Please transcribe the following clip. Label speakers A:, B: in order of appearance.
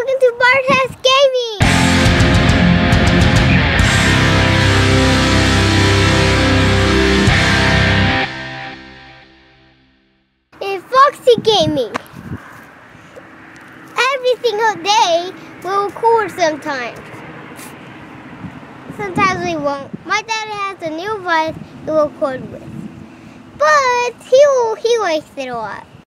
A: Welcome to Bart's Gaming! And Foxy Gaming. Every single day we'll record sometimes. Sometimes we won't. My dad has a new device to record with. But he likes it a lot.